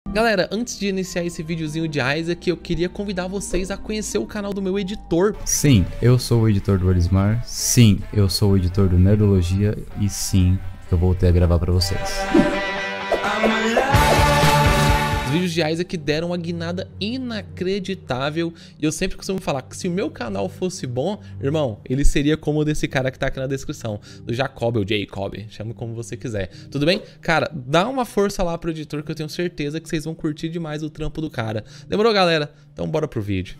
Galera, antes de iniciar esse videozinho de Isaac, eu queria convidar vocês a conhecer o canal do meu editor. Sim, eu sou o editor do Elismar. Sim, eu sou o editor do Nerdologia. E sim, eu voltei a gravar pra vocês. Os vídeos de Isaac deram uma guinada inacreditável. E eu sempre costumo falar que se o meu canal fosse bom, irmão, ele seria como o desse cara que tá aqui na descrição, do Jacob ou Jacob, chame como você quiser. Tudo bem? Cara, dá uma força lá pro editor que eu tenho certeza que vocês vão curtir demais o trampo do cara. Demorou, galera? Então bora pro vídeo.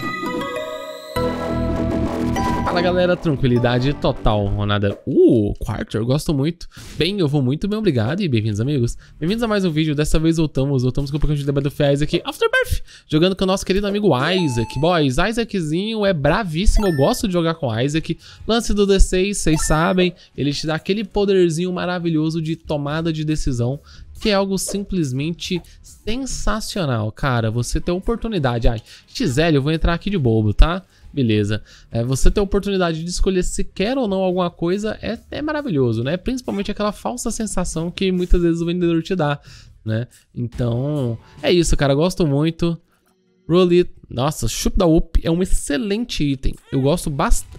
Fala, galera, tranquilidade total, nada. Quarter, eu gosto muito. Bem, eu vou muito bem, obrigado e bem-vindos, amigos. Bem-vindos a mais um vídeo, dessa vez voltamos com um pouquinho de Battlefield Isaac Afterbirth, jogando com o nosso querido amigo Isaac. Boys, Isaaczinho é bravíssimo, eu gosto de jogar com Isaac. Lance do D6, vocês sabem, ele te dá aquele poderzinho maravilhoso de tomada de decisão, que é algo simplesmente sensacional, cara. Você ter a oportunidade, XL, eu vou entrar aqui de bobo, tá? Beleza, você ter a oportunidade de escolher se quer ou não alguma coisa é maravilhoso, né? Principalmente aquela falsa sensação que muitas vezes o vendedor te dá, né? Então, é isso, cara, gosto muito. Roll it. Nossa, Chup da UP é um excelente item. Eu gosto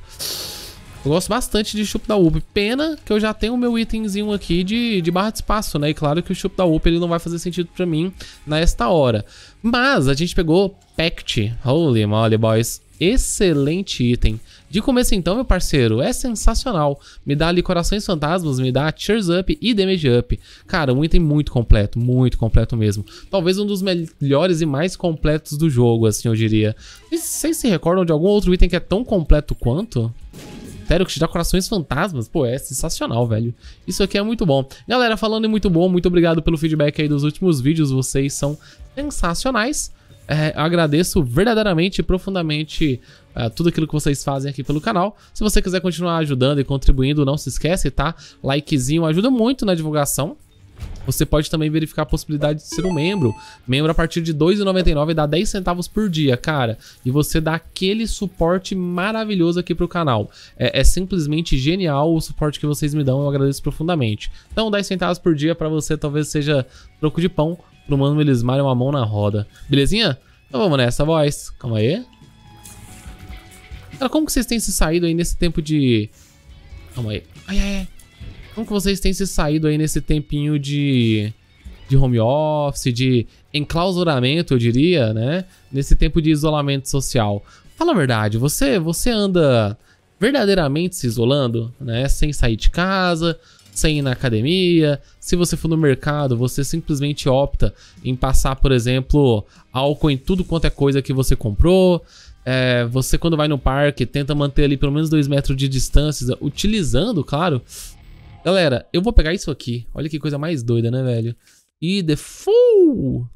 bastante de Chup da UP. Pena que eu já tenho o meu itemzinho aqui de barra de espaço, né? E claro que o Chup da UP ele não vai fazer sentido pra mim nesta hora. Mas a gente pegou Pact. Holy moly, boys. Excelente item. De começo então, meu parceiro, é sensacional. Me dá ali corações fantasmas, me dá cheers up e damage up. Cara, um item muito completo mesmo. Talvez um dos melhores e mais completos do jogo, assim eu diria. E vocês se recordam de algum outro item que é tão completo quanto? Sério, que te dá corações fantasmas? Pô, é sensacional, velho. Isso aqui é muito bom. Galera, falando em muito bom, muito obrigado pelo feedback aí dos últimos vídeos. Vocês são sensacionais. Eu agradeço verdadeiramente e profundamente tudo aquilo que vocês fazem aqui pelo canal. Se você quiser continuar ajudando e contribuindo, não se esquece, tá? Likezinho ajuda muito na divulgação. Você pode também verificar a possibilidade de ser um membro. Membro a partir de R$ 2,99 dá 10 centavos por dia, cara. E você dá aquele suporte maravilhoso aqui pro canal. É simplesmente genial o suporte que vocês me dão, eu agradeço profundamente. Então 10 centavos por dia pra você talvez seja troco de pão. Pro mano Elismar é uma mão na roda. Belezinha? Então vamos nessa, boys. Calma aí. Cara, como que vocês têm se saído aí nesse tempo de... Calma aí. Ai. Como que vocês têm se saído aí nesse tempinho de home office, de enclausuramento, eu diria, né? Nesse tempo de isolamento social. Fala a verdade, você anda verdadeiramente se isolando, né? Sem sair de casa, sem ir na academia. Se você for no mercado, você simplesmente opta em passar, por exemplo, álcool em tudo quanto é coisa que você comprou. Você, quando vai no parque, tenta manter ali pelo menos 2 metros de distância, utilizando, claro. Galera, eu vou pegar isso aqui. Olha que coisa mais doida, né, velho? E The Fool.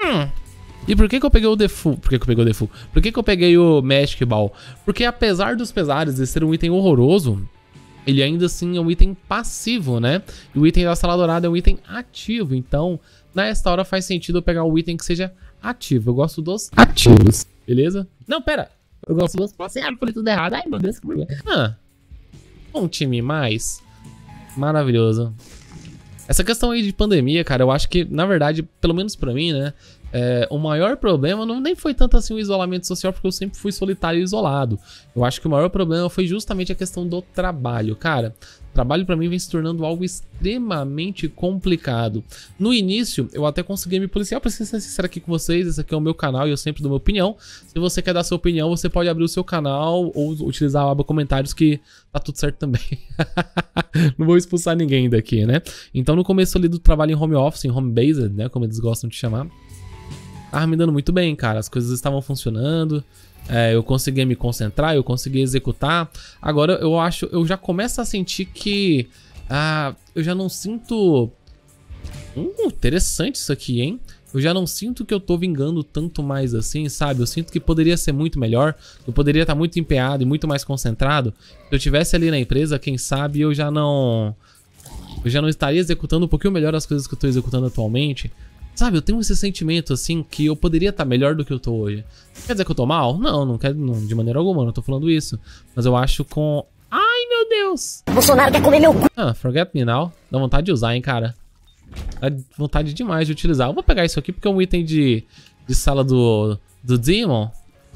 E por que eu peguei o The Fool? Por que eu peguei o The Fool? Por que eu peguei o Magic Ball? Porque apesar dos pesares de ser um item horroroso, ele ainda assim é um item passivo, né? E o item da Sala Dourada é um item ativo. Então, nesta hora faz sentido eu pegar o item que seja ativo. Eu gosto dos ativos, beleza? Não, pera. Eu gosto dos... Você falei tudo errado. Ai, meu Deus, que problema. Um time mais... Maravilhoso. Essa questão aí de pandemia, cara, eu acho que, na verdade, pelo menos pra mim, né? O maior problema nem foi tanto assim o isolamento social, porque eu sempre fui solitário e isolado. Eu acho que o maior problema foi justamente a questão do trabalho. Cara, trabalho pra mim vem se tornando algo extremamente complicado. No início, eu até conseguia me policiar, pra ser sincero aqui com vocês, esse aqui é o meu canal e eu sempre dou minha opinião. Se você quer dar sua opinião, você pode abrir o seu canal ou utilizar a aba comentários que tá tudo certo também. Não vou expulsar ninguém daqui, né? Então no começo ali do trabalho em home office, em home based, né, como eles gostam de chamar, tava me dando muito bem, cara. As coisas estavam funcionando. Eu conseguia me concentrar, eu conseguia executar. Agora eu já começo a sentir que... eu já não sinto... interessante isso aqui, hein? Eu já não sinto que eu tô vingando tanto mais assim, sabe? Eu sinto que poderia ser muito melhor. Eu poderia estar muito empenhado e muito mais concentrado. Se eu tivesse ali na empresa, quem sabe eu já não estaria executando um pouquinho melhor as coisas que eu tô executando atualmente. Sabe, eu tenho esse sentimento, assim, que eu poderia estar melhor do que eu tô hoje. Quer dizer que eu tô mal? Não quero, de maneira alguma, não tô falando isso. Mas eu acho com... Ai, meu Deus! Bolsonaro quer comer meu cu! Forget Me Now. Dá vontade de usar, hein, cara. Dá vontade demais de utilizar. Eu vou pegar isso aqui porque é um item de sala do Demon.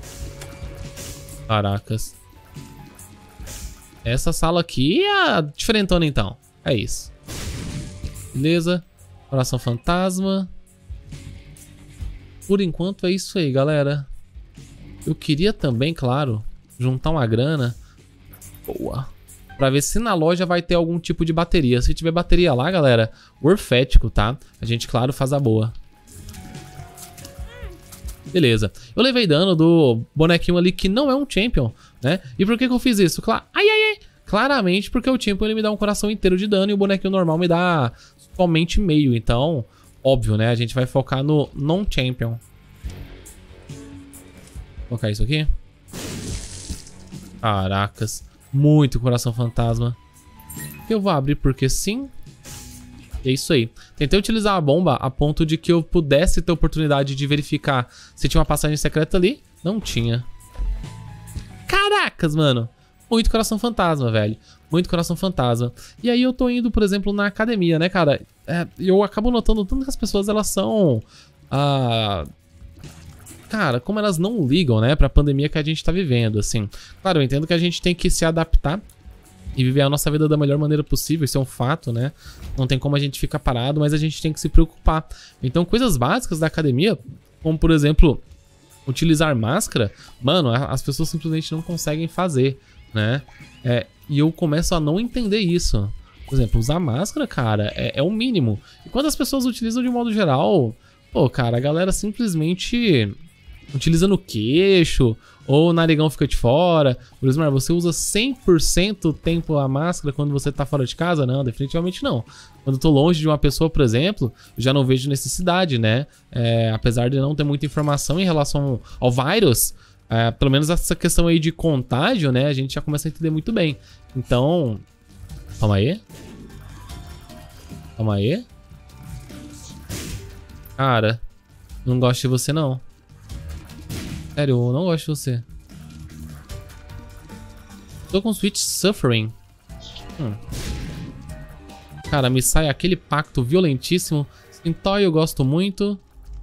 Caracas. Essa sala aqui é a diferentona, então. É isso. Beleza. Coração fantasma. Por enquanto é isso aí, galera. Eu queria também, claro, juntar uma grana. Boa. Pra ver se na loja vai ter algum tipo de bateria. Se tiver bateria lá, galera, orfético, tá? A gente, claro, faz a boa. Beleza. Eu levei dano do bonequinho ali que não é um champion, né? E por que eu fiz isso? Claramente porque o champion ele me dá um coração inteiro de dano e o bonequinho normal me dá somente meio. Então, óbvio, né? A gente vai focar no non-champion. Vou colocar isso aqui. Caracas. Muito coração fantasma. Eu vou abrir porque sim. É isso aí. Tentei utilizar a bomba a ponto de que eu pudesse ter oportunidade de verificar se tinha uma passagem secreta ali. Não tinha. Caracas, mano. Muito coração fantasma, velho. Muito coração fantasma. E aí eu tô indo, por exemplo, na academia, né, cara? Eu acabo notando tanto que as pessoas, elas são... Cara, como elas não ligam, né, pra pandemia que a gente tá vivendo, assim. Claro, eu entendo que a gente tem que se adaptar e viver a nossa vida da melhor maneira possível, isso é um fato, né? Não tem como a gente ficar parado, mas a gente tem que se preocupar. Então, coisas básicas da academia, como, por exemplo, utilizar máscara, mano, as pessoas simplesmente não conseguem fazer, né? E eu começo a não entender isso. Por exemplo, usar máscara, cara, é o mínimo. E quando as pessoas utilizam de modo geral, pô, cara, a galera simplesmente... utiliza no queixo, ou o narigão fica de fora. Por exemplo, você usa 100% do tempo a máscara quando você tá fora de casa? Não, definitivamente não. Quando eu tô longe de uma pessoa, por exemplo, eu já não vejo necessidade, né? Apesar de não ter muita informação em relação ao vírus, pelo menos essa questão aí de contágio, né? A gente já começa a entender muito bem. Então... Calma aí. Calma aí. Cara, não gosto de você, não. Sério, eu não gosto de você. Tô com Switch Suffering. Cara, me sai aquele pacto violentíssimo. Sintoy eu gosto muito.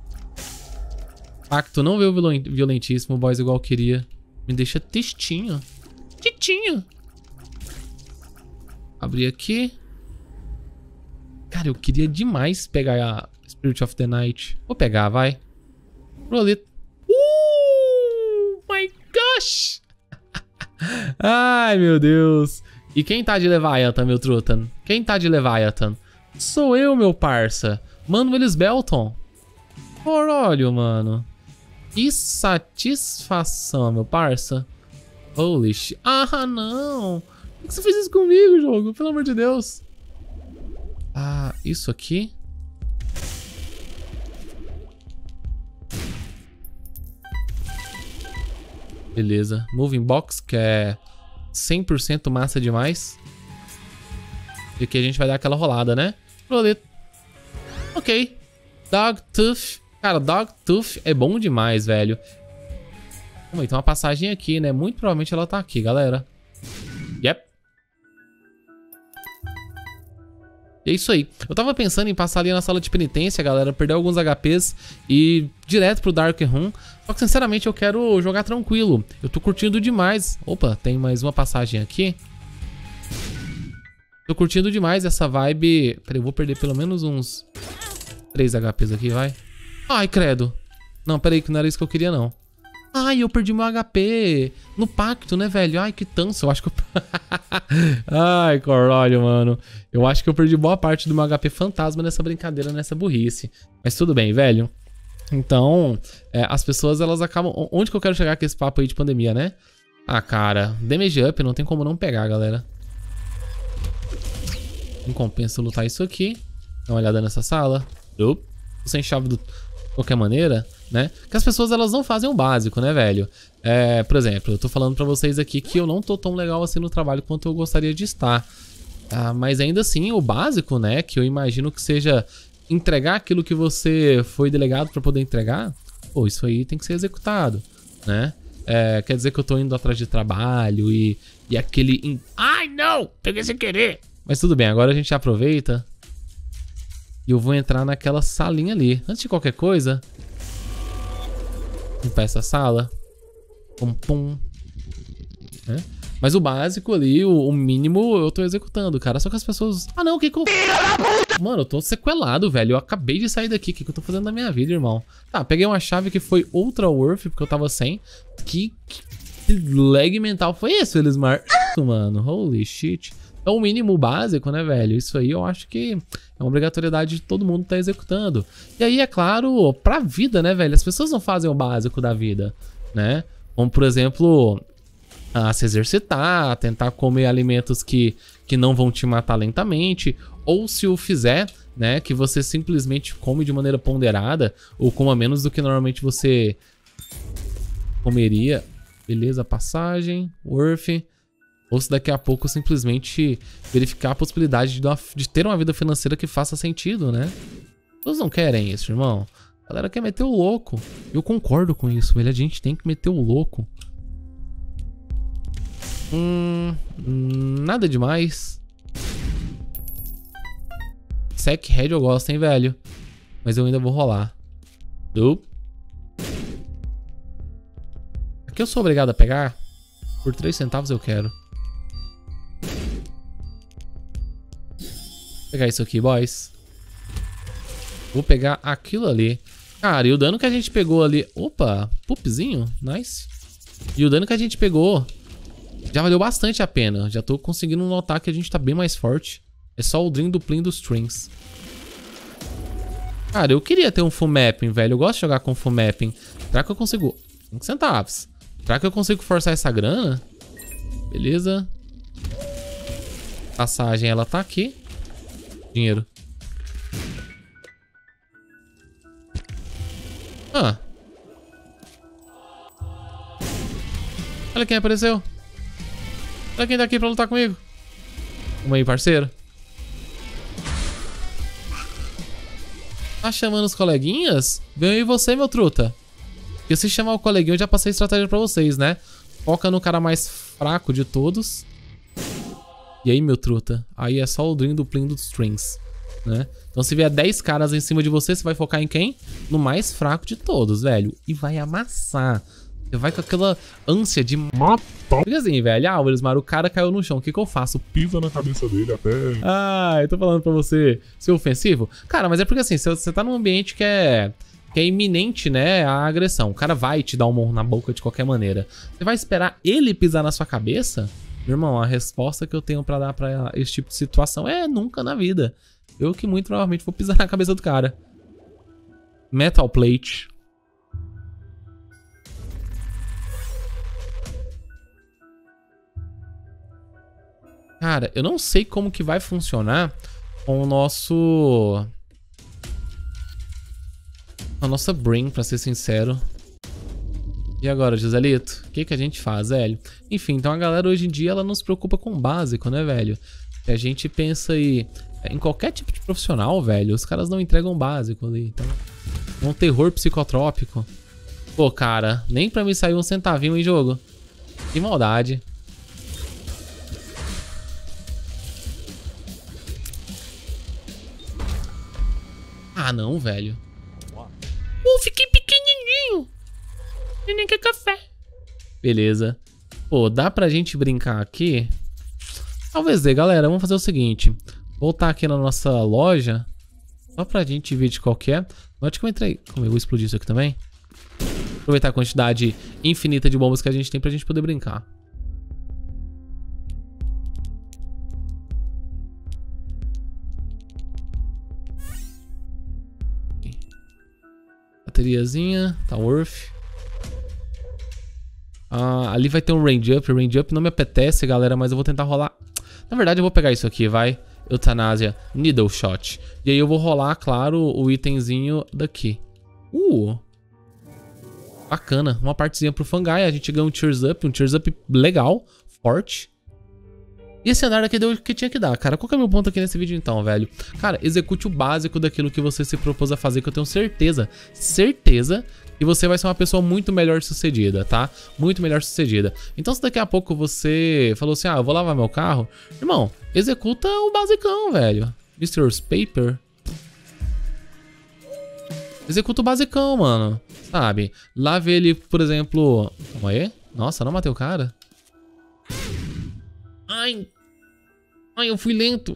Pacto não veio violentíssimo, boys, igual eu queria. Me deixa tristinho. Titinho. Abrir aqui. Cara, eu queria demais pegar a Spirit of the Night. Vou pegar, vai. Roleta. My gosh! Ai, meu Deus. E quem tá de Leviathan, meu Trutan? Quem tá de Leviathan? Sou eu, meu parça. Manuelis Belton. Caralho, mano. Que satisfação, meu parça. Holy shit. Ah, não. Por que você fez isso comigo, jogo? Pelo amor de Deus. Isso aqui... Beleza. Moving Box, que é 100% massa demais. E aqui a gente vai dar aquela rolada, né? Roleta. Ok. Dogtooth. Cara, Dogtooth é bom demais, velho. Tem uma passagem aqui, né? Muito provavelmente ela tá aqui, galera. Yep. E é isso aí. Eu tava pensando em passar ali na sala de penitência, galera, perder alguns HPs e ir direto pro Dark Room. Só que, sinceramente, eu quero jogar tranquilo. Eu tô curtindo demais. Opa, tem mais uma passagem aqui. Tô curtindo demais essa vibe. Peraí, eu vou perder pelo menos uns 3 HPs aqui, vai. Ai, credo. Não, peraí, que não era isso que eu queria, não. Ai, eu perdi meu HP no pacto, né, velho? Ai, que tanso. Eu acho que eu... Ai, caralho, mano. Eu acho que eu perdi boa parte do meu HP fantasma nessa brincadeira, nessa burrice. Mas tudo bem, velho. Então, as pessoas, elas acabam... Onde que eu quero chegar com esse papo aí de pandemia, né? Ah, cara, damage up não tem como não pegar, galera. Não compensa lutar isso aqui. Dá uma olhada nessa sala. Tô sem chave de qualquer maneira, né? Que as pessoas, elas não fazem o básico, né, velho? Por exemplo, eu tô falando pra vocês aqui que eu não tô tão legal assim no trabalho quanto eu gostaria de estar. Mas ainda assim, o básico, né, que eu imagino que seja entregar aquilo que você foi delegado pra poder entregar, pô, isso aí tem que ser executado, né? Quer dizer que eu tô indo atrás de trabalho e aquele... Ai, não! Peguei sem querer! Mas tudo bem, agora a gente aproveita E eu vou entrar naquela salinha ali. Antes de qualquer coisa... limpar essa sala. Pum, pum. Mas o básico ali, o mínimo, eu tô executando, cara. Só que as pessoas... Ah, não, o que que eu... Mano, eu tô sequelado, velho. Eu acabei de sair daqui. O que que eu tô fazendo na minha vida, irmão? Tá, peguei uma chave que foi ultra worth, porque eu tava sem. Que lag mental foi esse, Elismar? Mano, holy shit. Então, o mínimo básico, né, velho? Isso aí eu acho que é uma obrigatoriedade de todo mundo tá executando. E aí, é claro, pra vida, né, velho? As pessoas não fazem o básico da vida, né? Como, por exemplo... se exercitar, tentar comer alimentos que não vão te matar lentamente, ou se o fizer, né, que você simplesmente come de maneira ponderada, ou coma menos do que normalmente você comeria. Beleza, passagem, worth. Ou se daqui a pouco simplesmente verificar a possibilidade de ter uma vida financeira que faça sentido, né? Vocês não querem isso, irmão? A galera quer meter o louco. Eu concordo com isso, velho. A gente tem que meter o louco. Nada demais. Sec Head eu gosto, hein, velho. Mas eu ainda vou rolar. Aqui eu sou obrigado a pegar. Por 3 centavos eu quero. Vou pegar isso aqui, boys. Vou pegar aquilo ali. Cara, e o dano que a gente pegou ali... Opa, pupzinho, nice. E o dano que a gente pegou... já valeu bastante a pena. Já tô conseguindo notar que a gente tá bem mais forte. É só o Dream duplinho dos Strings. Cara, eu queria ter um full mapping, velho. Eu gosto de jogar com full mapping. Será que eu consigo... 5 centavos. Será que eu consigo forçar essa grana? Beleza. Passagem, ela tá aqui. Dinheiro. Olha quem apareceu. Olha quem tá aqui pra lutar comigo. Vamos aí, parceiro. Tá chamando os coleguinhas? Vem aí você, meu truta. Porque se chamar o coleguinha, eu já passei estratégia pra vocês, né? Foca no cara mais fraco de todos. E aí, meu truta? Aí é só o Dream duplinho dos Strings, né? Então se vier 10 caras em cima de você, você vai focar em quem? No mais fraco de todos, velho. E vai amassar. Você vai com aquela ânsia de matar. Fica assim, velho. Ah, Elismar, o cara caiu no chão. O que que eu faço? Pisa na cabeça dele até... Ah, eu tô falando pra você ser ofensivo? Cara, mas é porque assim, você tá num ambiente que é iminente, né, a agressão. O cara vai te dar um morro na boca de qualquer maneira. Você vai esperar ele pisar na sua cabeça? Meu irmão, a resposta que eu tenho pra dar pra esse tipo de situação é nunca na vida. Eu que muito provavelmente vou pisar na cabeça do cara. Metal Plate. Cara, eu não sei como que vai funcionar com o nosso... a nossa brain, pra ser sincero. E agora, Joselito? O que que a gente faz, velho? Enfim, então a galera hoje em dia, ela não se preocupa com o básico, né, velho? A gente pensa aí... em qualquer tipo de profissional, velho, os caras não entregam o básico ali. Então, é um terror psicotrópico. Pô, cara, nem pra mim sair um centavinho em jogo. Que maldade. Ah, não, velho. Fiquei pequenininho. Nem quer café. Beleza. Pô, dá pra gente brincar aqui? Talvez dê, galera. Vamos fazer o seguinte. Voltar aqui na nossa loja. Só pra gente ver de qual que é. Note que eu entrei... Como eu vou explodir isso aqui também? Aproveitar a quantidade infinita de bombas que a gente tem pra gente poder brincar. Bateriazinha, tá worth. Ali vai ter um range up. Range up não me apetece, galera, mas eu vou tentar rolar. Na verdade, eu vou pegar isso aqui, vai. Eutanásia, Needle Shot. E aí eu vou rolar, claro, o itemzinho daqui. Bacana. Uma partezinha pro Fungai. A gente ganha um Tears Up legal, forte. E esse andar aqui deu o que tinha que dar, cara. Qual que é o meu ponto aqui nesse vídeo então, velho? Cara, execute o básico daquilo que você se propôs a fazer, que eu tenho certeza que você vai ser uma pessoa muito melhor sucedida, tá? Muito melhor sucedida. Então se daqui a pouco você falou assim, eu vou lavar meu carro, irmão, executa o basicão, velho. Mr. Paper. Executa o basicão, mano. Sabe? Lave ele, por exemplo... Calma aí. Nossa, não matei o cara. Ai, eu fui lento.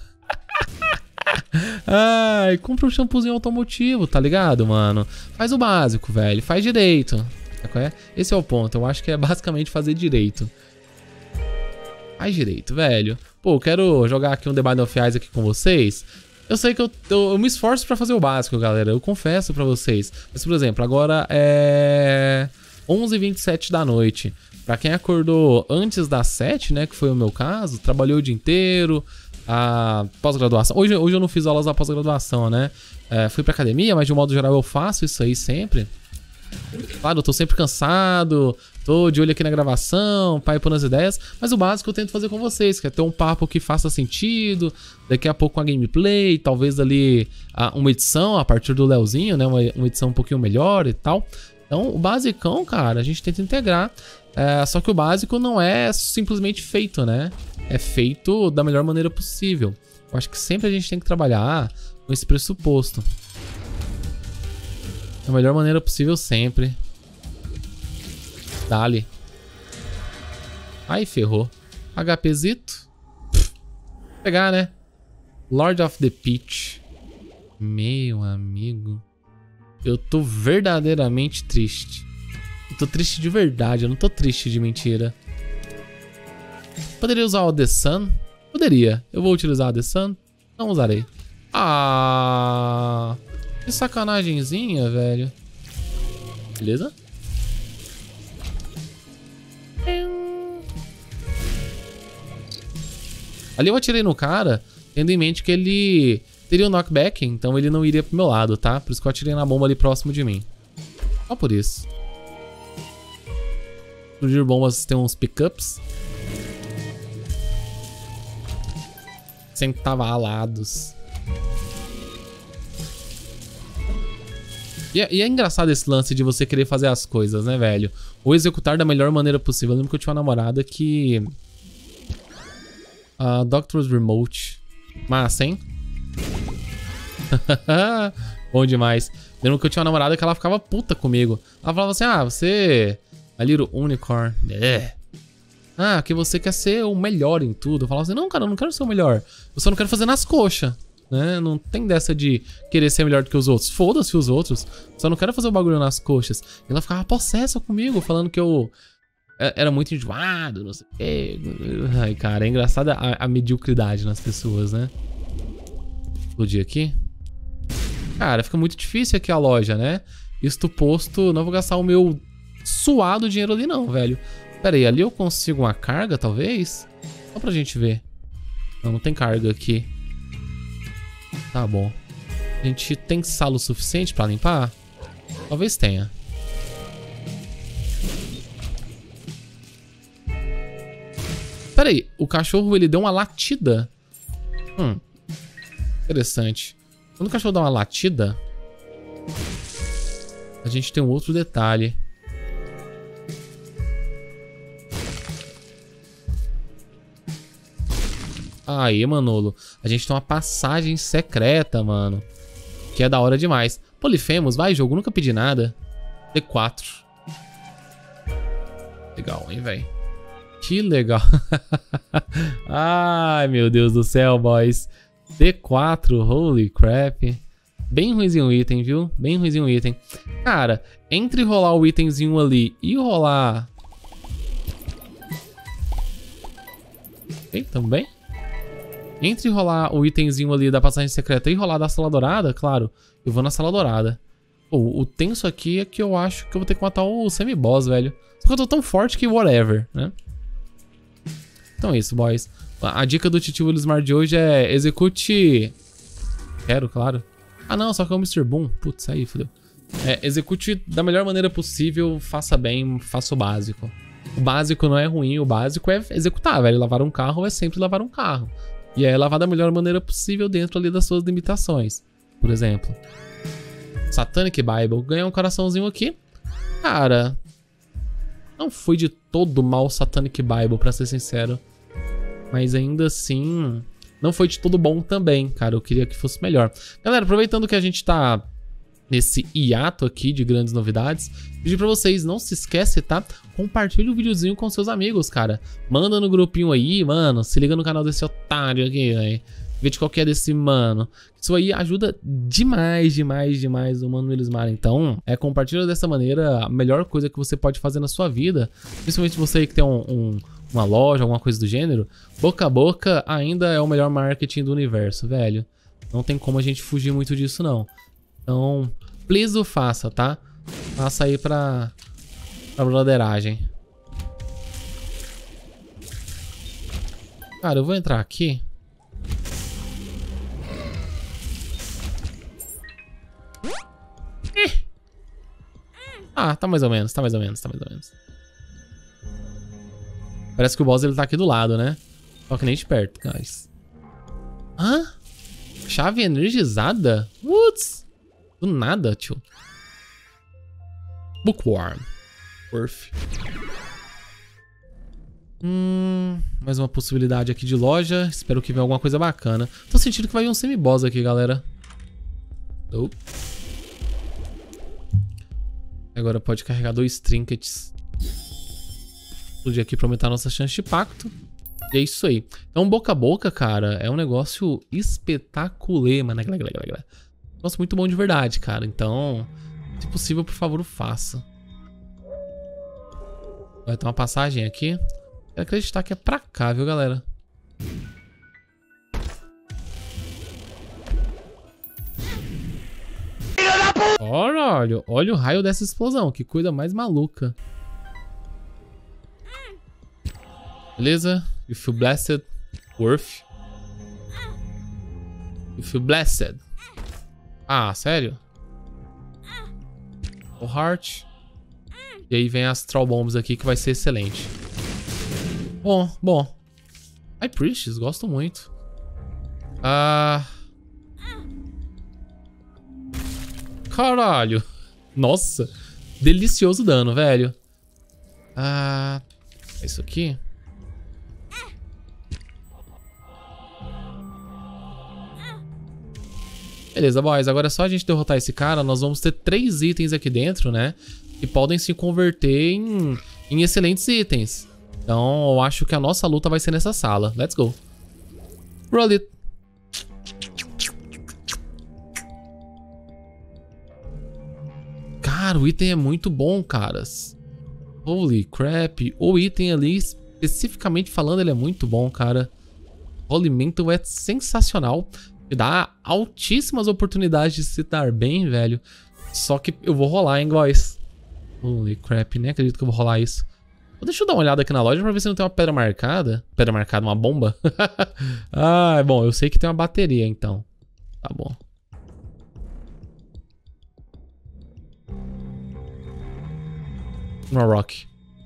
Ai, compra um shampoozinho automotivo, tá ligado, mano? Faz o básico, velho. Faz direito. Esse é o ponto. Eu acho que é basicamente fazer direito. Faz direito, velho. Pô, eu quero jogar aqui um The Binding of Isaac aqui com vocês. Eu sei que eu me esforço pra fazer o básico, galera. Eu confesso pra vocês. Mas, por exemplo, agora é 11h27 da noite. Pra quem acordou antes das 7, né, que foi o meu caso, trabalhou o dia inteiro, a pós-graduação. Hoje eu não fiz aulas da pós-graduação, né? Fui pra academia, mas de um modo geral eu faço isso aí sempre. Claro, eu tô sempre cansado, tô de olho aqui na gravação, pai pondo as ideias, mas o básico eu tento fazer com vocês, que é ter um papo que faça sentido, daqui a pouco uma gameplay, talvez ali uma edição a partir do Leozinho, né? Uma edição um pouquinho melhor e tal. Então, o basicão, cara, a gente tenta integrar. Só que o básico não é simplesmente feito, né? É feito da melhor maneira possível. Eu acho que sempre a gente tem que trabalhar com esse pressuposto. Da melhor maneira possível sempre. Dali. Ai, ferrou. HPzito. Vou pegar, né? Lord of the Peach. Meu amigo. Eu tô verdadeiramente triste. Eu tô triste de verdade, eu não tô triste de mentira. Poderia usar o The Sun? Poderia. Eu vou utilizar o The Sun? Não usarei. Ah, que sacanagemzinha, velho. Beleza? Ali eu atirei no cara, tendo em mente que ele teria um knockback, então ele não iria pro meu lado, tá? Por isso que eu atirei na bomba ali próximo de mim. Só por isso. Explodir bombas tem uns pickups. Centavalados. E é engraçado esse lance de você querer fazer as coisas, né, velho? Ou executar da melhor maneira possível. Eu lembro que eu tinha uma namorada que... Doctor's Remote. Massa, hein? Bom demais. Lembro que eu tinha uma namorada que ela ficava puta comigo. Ela falava assim, você... A little unicorn. Que você quer ser o melhor em tudo. Eu falava assim, não, cara, eu não quero ser o melhor. Eu só não quero fazer nas coxas. Né? Não tem dessa de querer ser melhor do que os outros. Foda-se os outros. Só não quero fazer o bagulho nas coxas. E ela ficava possessa comigo, falando que eu era muito enjoado, não sei o quê. Ai, cara, é engraçada a mediocridade nas pessoas, né? Explodir aqui. Cara, fica muito difícil aqui a loja, né? Isto posto, não vou gastar o meu suado dinheiro ali não, velho. Pera aí, ali eu consigo uma carga, talvez? Só pra gente ver. Não tem carga aqui. Tá bom. A gente tem sala o suficiente pra limpar? Talvez tenha. Pera aí, o cachorro ele deu uma latida? Interessante. Quando o cachorro dá uma latida, a gente tem um outro detalhe. Aí, Manolo. A gente tem uma passagem secreta, mano. Que é da hora demais. Polifemos, vai, jogo. Nunca pedi nada. D4. Legal, hein, velho. Que legal. Ai, meu Deus do céu, boys. D4, holy crap. Bem ruimzinho o item, viu? Bem ruimzinho o item. Cara, entre rolar o itemzinho ali e rolar... Ok, tamo bem? Entre rolar o itemzinho ali da passagem secreta e rolar da sala dourada, claro, eu vou na sala dourada. Pô, o tenso aqui é que eu acho que eu vou ter que matar o semi-boss, velho. Só que eu tô tão forte que whatever, né? Então é isso, boys. A dica do Titio Willismar de hoje é execute... Quero, claro. Ah, não, só que é o Mr. Boom. Putz, aí, fodeu. Execute da melhor maneira possível, faça bem, faça o básico. O básico não é ruim, o básico é executar, velho. Lavar um carro é sempre lavar um carro. E é lavar da melhor maneira possível dentro ali das suas limitações. Por exemplo, Satanic Bible. Ganhar um coraçãozinho aqui. Cara, não foi de todo mal Satanic Bible, pra ser sincero. Mas ainda assim, não foi de todo bom também, cara. Eu queria que fosse melhor. Galera, aproveitando que a gente tá nesse hiato aqui de grandes novidades. Pedir pra vocês, não se esquece, tá? Compartilha o videozinho com seus amigos, cara. Manda no grupinho aí, mano. Se liga no canal desse otário aqui, velho. Vê qual que é desse mano. Isso aí ajuda demais, demais, demais o Mano Elismar. Então, compartilha dessa maneira a melhor coisa que você pode fazer na sua vida. Principalmente você que tem uma loja, alguma coisa do gênero. Boca a boca ainda é o melhor marketing do universo, velho. Não tem como a gente fugir muito disso, não. Então, please o faça, tá? Faça aí pra broderagem. Cara, eu vou entrar aqui. Ah, tá mais ou menos, tá mais ou menos, tá mais ou menos. Parece que o boss ele tá aqui do lado, né? Só que nem de perto, guys. Hã? Chave energizada? Putz! Do nada, tio. Bookworm. Worth. Mais uma possibilidade aqui de loja. Espero que venha alguma coisa bacana. Tô sentindo que vai vir um semi-boss aqui, galera. Oh. Agora pode carregar 2 trinkets. Explodir aqui pra aumentar a nossa chance de pacto. E é isso aí. Então, boca a boca, cara, é um negócio espetacular, mano. Negócio muito bom de verdade, cara. Então, se possível, por favor, faça. Vai ter uma passagem aqui. Quero acreditar que é pra cá, viu, galera? Olha o raio dessa explosão. Que coisa mais maluca. Beleza? You feel blessed. Worth. You feel blessed. Ah, sério? O Heart. E aí vem as Astral Bombs aqui, que vai ser excelente. Bom. High Priestess, gosto muito. Caralho. Nossa. Delicioso dano, velho. É isso aqui? Beleza, boys. Agora é só a gente derrotar esse cara. Nós vamos ter 3 itens aqui dentro, né? Que podem se converter em excelentes itens. Então, eu acho que a nossa luta vai ser nessa sala. Let's go. Roll it. Cara, o item é muito bom, caras. Holy crap. O item ali, especificamente falando, ele é muito bom, cara. O rolimento é sensacional. Me dá altíssimas oportunidades de se dar bem, velho. Só que eu vou rolar, hein, guys. Holy crap, nem acredito que eu vou rolar isso. Deixa eu dar uma olhada aqui na loja pra ver se não tem uma pedra marcada. Pedra marcada, uma bomba? Ah, bom, eu sei que tem uma bateria, então. Tá bom. Uma rock.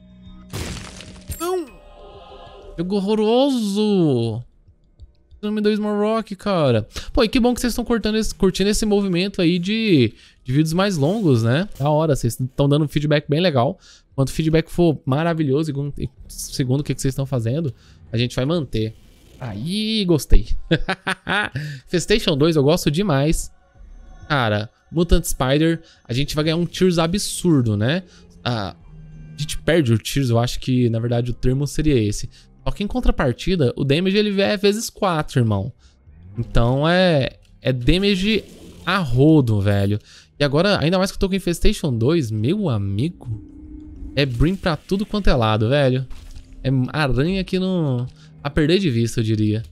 Não! Jogo horroroso! Não me deu Small cara. Pô, e que bom que vocês estão curtindo esse movimento aí de vídeos mais longos, né? Da hora, vocês estão dando um feedback bem legal. Quando o feedback for maravilhoso, segundo o que vocês estão fazendo, a gente vai manter. Aí, gostei. Festation 2 eu gosto demais. Cara, Mutant Spider, a gente vai ganhar um Tears absurdo, né? A gente perde o Tears, eu acho que, na verdade, o termo seria esse. Só que em contrapartida, o damage ele é vezes 4, irmão. Então é damage a rodo, velho. E agora, ainda mais que eu tô com Infestation 2, meu amigo, é brim pra tudo quanto é lado, velho. É aranha que não... a perder de vista, eu diria.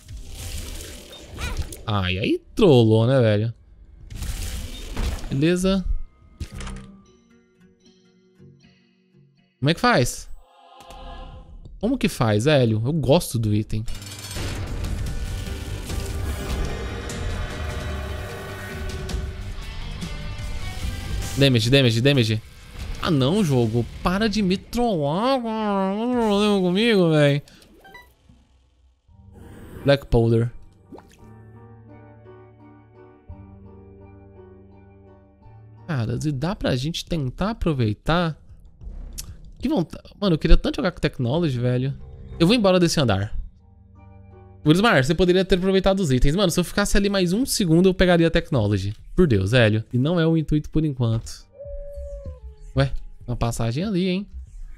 Ai, aí trollou, né, velho? Beleza. Como é que faz? Como que faz, velho? Eu gosto do item. Damage. Ah não, jogo. Para de me trollar, cara. Não tem problema comigo, velho. Black Powder. Cara, se dá pra gente tentar aproveitar... Que vontade. Mano, eu queria tanto jogar com Technology, velho. Eu vou embora desse andar. Wilsmar, você poderia ter aproveitado os itens. Mano, se eu ficasse ali mais um segundo, eu pegaria a Technology. Por Deus, velho. E não é o intuito por enquanto. Ué, uma passagem ali, hein?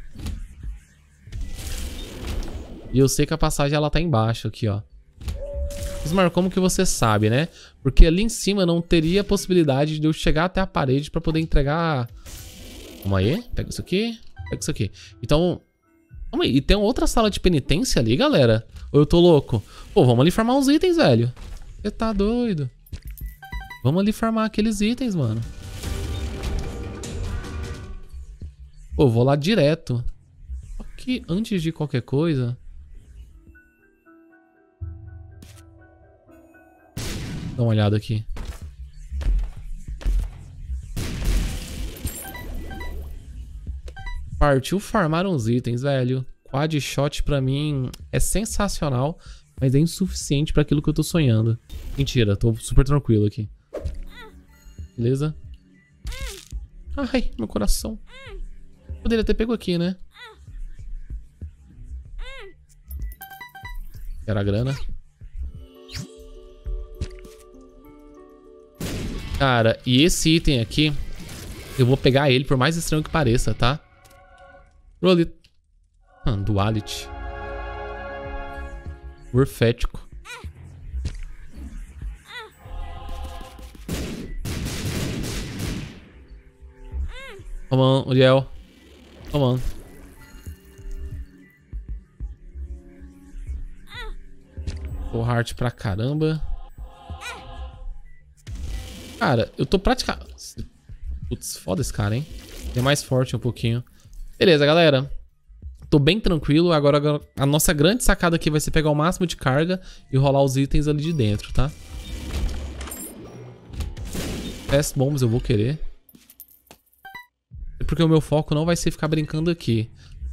E eu sei que a passagem, ela tá embaixo aqui, ó. Wilsmar, como que você sabe, né? Porque ali em cima não teria possibilidade de eu chegar até a parede pra poder entregar... Calma aí. Pega isso aqui. Pega isso aqui. Então... Calma aí. E tem outra sala de penitência ali, galera? Ou eu tô louco? Pô, vamos ali farmar uns itens, velho. Você tá doido? Vamos ali farmar aqueles itens, mano. Pô, vou lá direto. Só que antes de qualquer coisa... Dá uma olhada aqui. Partiu farmar uns itens, velho. Quad shot pra mim é sensacional, mas é insuficiente pra aquilo que eu tô sonhando. Mentira, tô super tranquilo aqui. Beleza? Ai, meu coração. Poderia ter pego aqui, né? Era a grana. Cara, e esse item aqui, eu vou pegar ele, por mais estranho que pareça, tá? Roll it. Duality. Morfético. Come on, Uriel. Come on. Full heart pra caramba. Cara, eu tô praticamente... Putz, foda esse cara, hein? É mais forte um pouquinho. Beleza, galera. Tô bem tranquilo. Agora a nossa grande sacada aqui vai ser pegar o máximo de carga e rolar os itens ali de dentro, tá? Fast bombs eu vou querer. É porque o meu foco não vai ser ficar brincando aqui.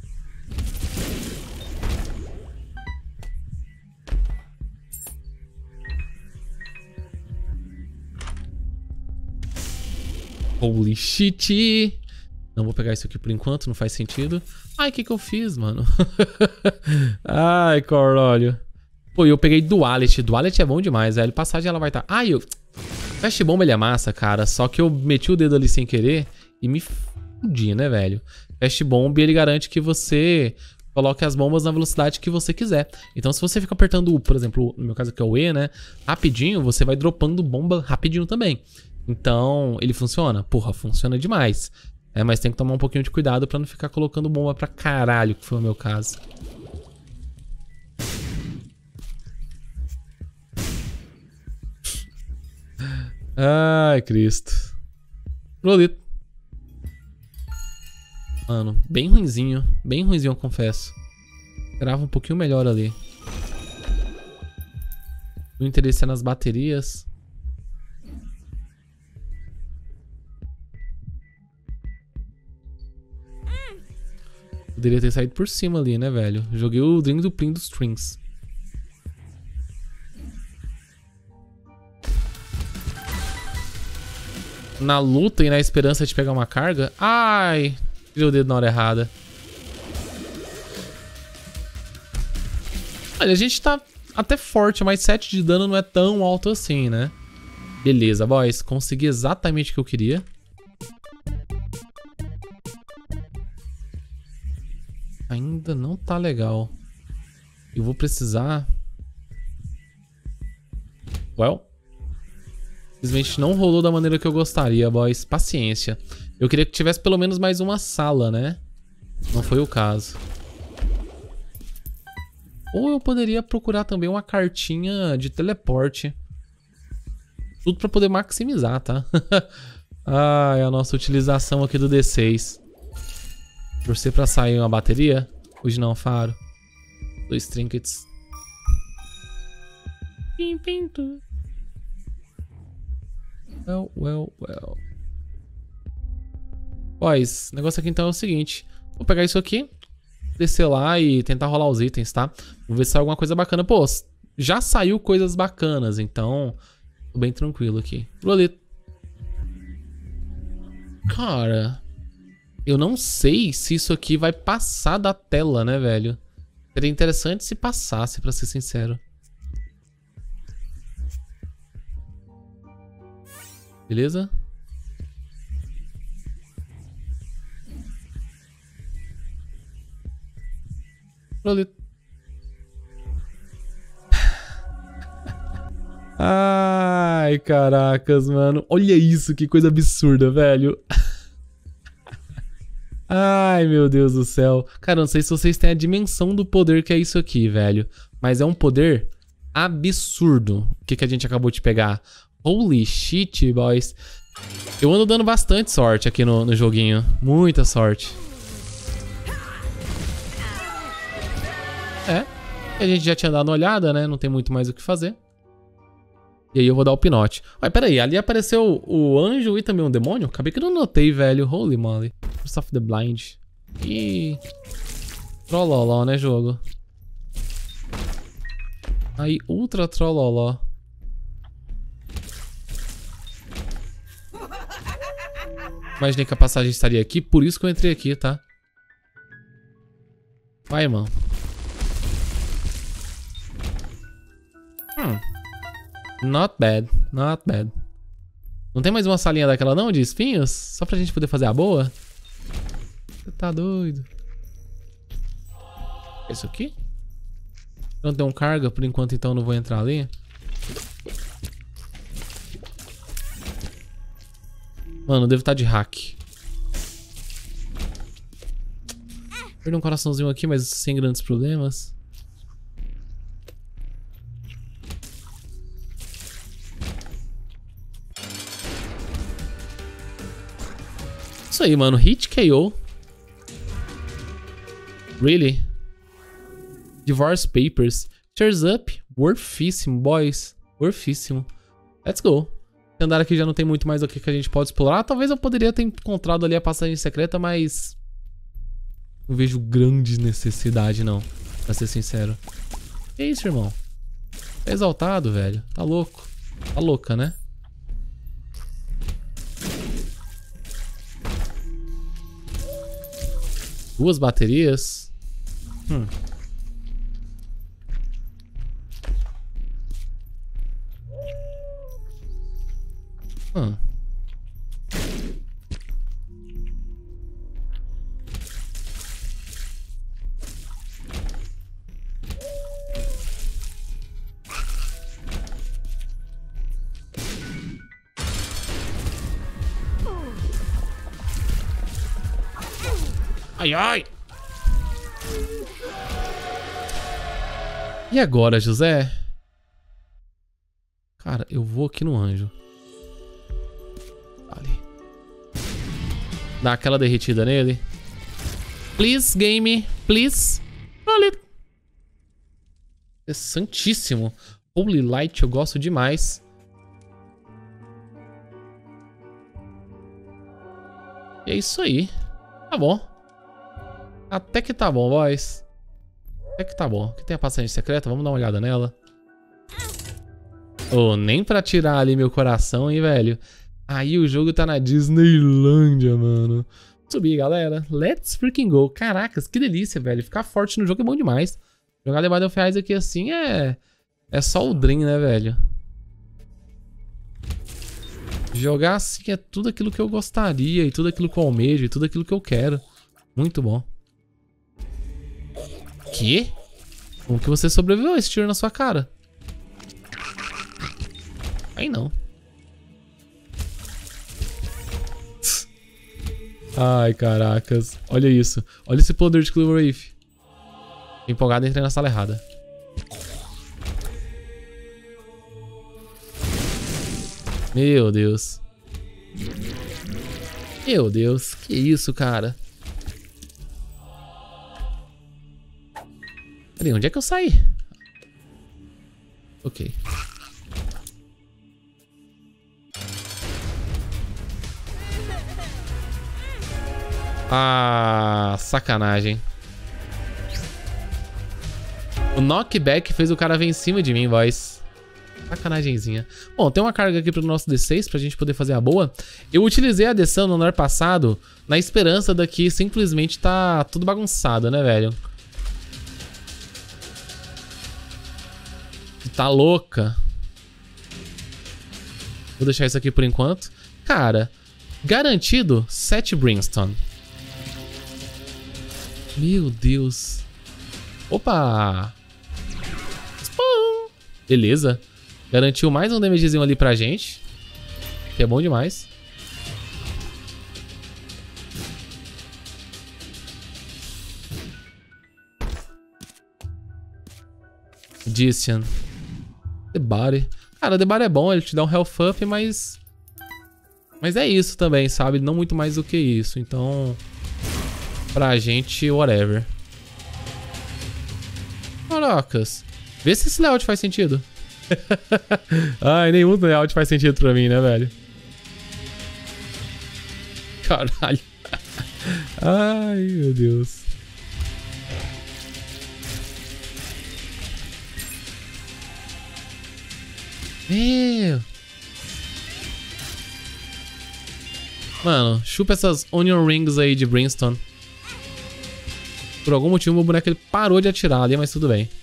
Holy shit! Não vou pegar isso aqui por enquanto, não faz sentido. Ai, o que eu fiz, mano? Ai, Corólio. Pô, eu peguei Duality. Duality é bom demais, velho. Passagem ela vai estar... Ai, eu... Fast Bomb ele é massa, cara. Só que eu meti o dedo ali sem querer e me fudi, né, velho? Fast Bomb, ele garante que você coloque as bombas na velocidade que você quiser. Então, se você fica apertando, por exemplo, no meu caso aqui é o E, né? Rapidinho, você vai dropando bomba rapidinho também. Então, ele funciona? Porra, funciona demais. É, mas tem que tomar um pouquinho de cuidado pra não ficar colocando bomba pra caralho, que foi o meu caso. Ai, Cristo. Rolito. Mano, bem ruinzinho. Bem ruinzinho, eu confesso. Esperava um pouquinho melhor ali. O interesse é nas baterias. Poderia ter saído por cima ali, né, velho? Joguei o Drink do Plim dos Strings. Na luta e na esperança de pegar uma carga. Ai, tirei o dedo na hora errada. Olha, a gente tá até forte, mas 7 de dano não é tão alto assim, né? Beleza, boys. Consegui exatamente o que eu queria. Ainda não tá legal. Eu vou precisar... Well... Simplesmente não rolou da maneira que eu gostaria, boys. Paciência. Eu queria que tivesse pelo menos mais uma sala, né? Não foi o caso. Ou eu poderia procurar também uma cartinha de teleporte. Tudo pra poder maximizar, tá? Ai, a nossa utilização aqui do D6. Torcer pra sair uma bateria. Hoje não, faro. 2 trinkets. Pim, pinto. Well. Boys, o negócio aqui então é o seguinte. Vou pegar isso aqui, descer lá e tentar rolar os itens, tá? Vou ver se sai alguma coisa bacana. Pô, já saiu coisas bacanas, então tô bem tranquilo aqui. Rolito. Cara, eu não sei se isso aqui vai passar da tela, né, velho? Seria interessante se passasse, pra ser sincero. Beleza? Rolito. Ai, caracas, mano. Olha isso, que coisa absurda, velho. Ai, meu Deus do céu. Cara, não sei se vocês têm a dimensão do poder que é isso aqui, velho. Mas é um poder absurdo. O que a gente acabou de pegar? Holy shit, boys. Eu ando dando bastante sorte aqui no joguinho. Muita sorte. É. A gente já tinha dado uma olhada, né? Não tem muito mais o que fazer. E aí eu vou dar o pinote. Mas peraí, ali apareceu o anjo e também um demônio? Acabei que eu não notei, velho. Holy moly. Curse of the Blind. Ih. Trolloló, né, jogo? Aí, ultra trolloló. Imaginei que a passagem estaria aqui, por isso que eu entrei aqui, tá? Vai, irmão. Not bad, not bad. Não tem mais uma salinha daquela não, de espinhos? Só pra gente poder fazer a boa? Você tá doido? Isso aqui? Não tem um carga por enquanto, então eu não vou entrar ali. Mano, devo estar de hack. Perdi um coraçãozinho aqui, mas sem grandes problemas. Isso aí, mano. Hit KO. Really? Divorce Papers. Tears Up. Worthíssimo, boys. Worthíssimo. Let's go. Esse andar aqui já não tem muito mais o que a gente pode explorar. Talvez eu poderia ter encontrado ali a passagem secreta, mas... não vejo grande necessidade, não. Pra ser sincero. Que isso, irmão? Tá exaltado, velho. Tá louco. Tá louca, né? Duas baterias. Ai, ai. E agora, José? Cara, eu vou aqui no anjo. Vale. Dá aquela derretida nele. Please, game. Please. Vale. É santíssimo. Holy Light, eu gosto demais. E é isso aí. Tá bom. Até que tá bom, boys. Até que tá bom. Aqui tem a passagem secreta, vamos dar uma olhada nela. Oh, nem pra tirar ali meu coração, hein, velho. Aí o jogo tá na Disneylândia, mano. Subir, galera. Let's freaking go. Caracas, que delícia, velho. Ficar forte no jogo é bom demais. Jogar The Battlefield aqui assim é só o dream, né, velho? Jogar assim é tudo aquilo que eu gostaria, e tudo aquilo que eu almejo, e tudo aquilo que eu quero. Muito bom. Que? Como que você sobreviveu a esse tiro na sua cara? Aí não. Ai, caracas. Olha isso. Olha esse poder de Clover Wraith. Empolgado, entrei na sala errada. Meu Deus. Meu Deus. Que isso, cara? Peraí, onde é que eu saí? Ok. Ah, sacanagem. O knockback fez o cara vir em cima de mim, boys. Sacanagemzinha. Bom, tem uma carga aqui pro nosso D6 pra gente poder fazer a boa. Eu utilizei a adição no andar passado na esperança daqui simplesmente tá tudo bagunçado, né, velho? Tá louca. Vou deixar isso aqui por enquanto. Cara, garantido 7 Brimstone. Meu Deus. Opa! Spam! Beleza. Garantiu mais um damagezinho ali pra gente. Que é bom demais. Dician. The Body. Cara, The Body é bom, ele te dá um health up, mas é isso também, sabe? Não muito mais do que isso. Então, pra gente, whatever. Caracas. Vê se esse layout faz sentido. Ai, nenhum layout faz sentido pra mim, né, velho? Caralho. Ai, meu Deus. Meu. Mano, chupa essas Onion Rings aí de Brimstone. Por algum motivo, o boneco ele parou de atirar ali, mas tudo bem.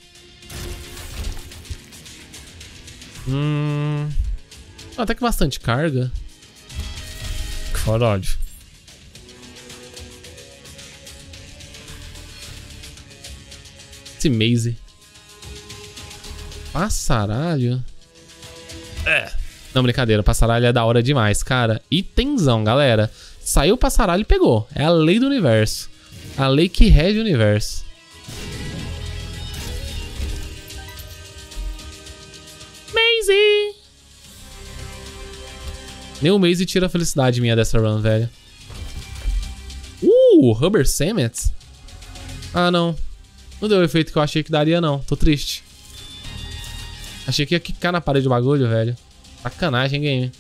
Até que bastante carga. Caralho. Esse Maze. Passaralho. Não, brincadeira. Passaralho é da hora demais, cara. Itenzão, galera. Saiu o passaralho e pegou. É a lei do universo. A lei que rege o universo. Maze! Nem o Maze tira a felicidade minha dessa run, velho. Rubber Cements? Ah, não. Não deu o efeito que eu achei que daria, não. Tô triste. Achei que ia quicar na parede do bagulho, velho. Sacanagem, game.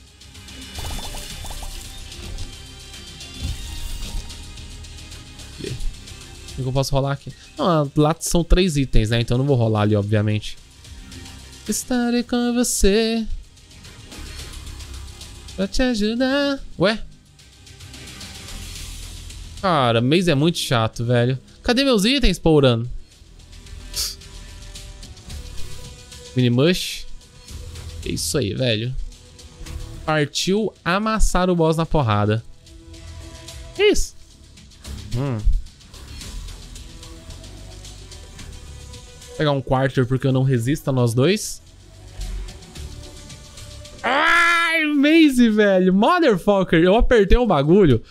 O que eu posso rolar aqui? Não, lá são 3 itens, né? Então eu não vou rolar ali, obviamente. Estarei com você pra te ajudar. Ué? Cara, Maze é muito chato, velho. Cadê meus itens, Pouran? Minimush. É isso aí, velho. Partiu amassar o boss na porrada. Que isso? Vou pegar um Quarter porque eu não resisto a nós dois. Ai, Maze, velho. Motherfucker. Eu apertei um bagulho.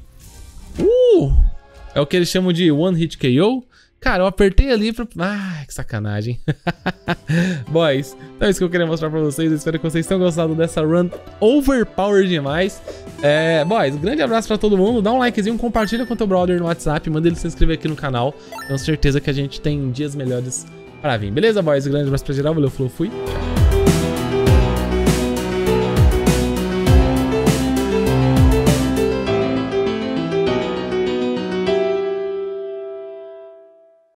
É o que eles chamam de One Hit KO. Cara, eu apertei ali pra... Ai, que sacanagem. Boys, então é isso que eu queria mostrar pra vocês. Eu espero que vocês tenham gostado dessa run overpowered demais. Boys, grande abraço pra todo mundo. Dá um likezinho, compartilha com teu brother no WhatsApp. Manda ele se inscrever aqui no canal. Tenho certeza que a gente tem dias melhores pra vir. Beleza, boys? Grande abraço pra geral. Valeu, falou, fui. Tchau.